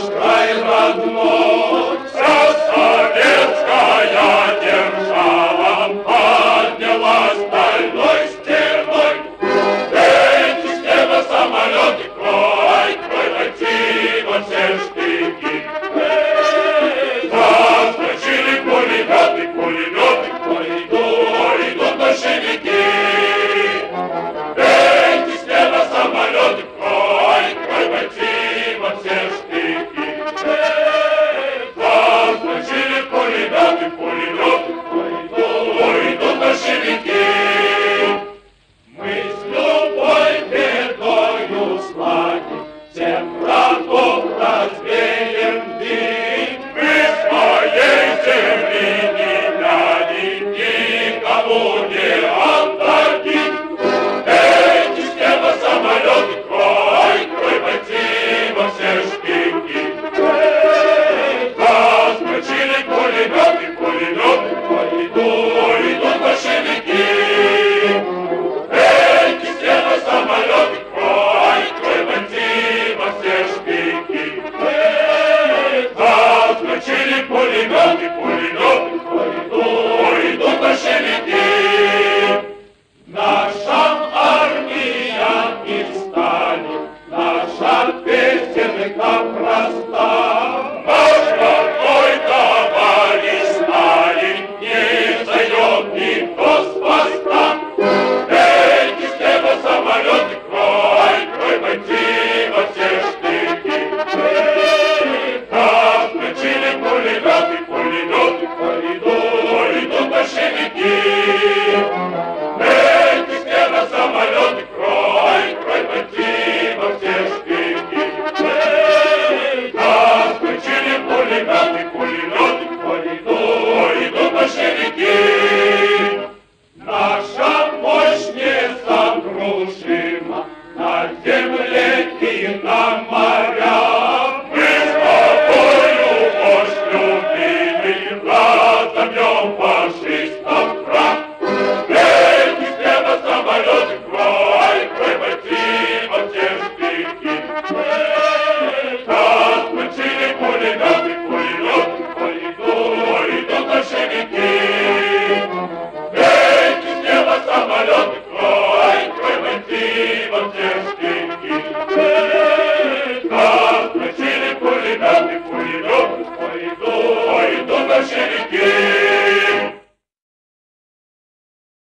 край родной, вся советская держава поднялась стальной стеной. Эти с неба самолеты, крой, крой, войти во все штыки. Заскочили пулеметы, пулеметы, ой, идут большевики. Эти с неба самолеты, крой, крой, войти во все штыки. Заскочили пулеметы, пулеметы, ой, идут большевики. Мы с любой бедою сладим, всем врагов развеем дым. Мы своей земли не дадим никому не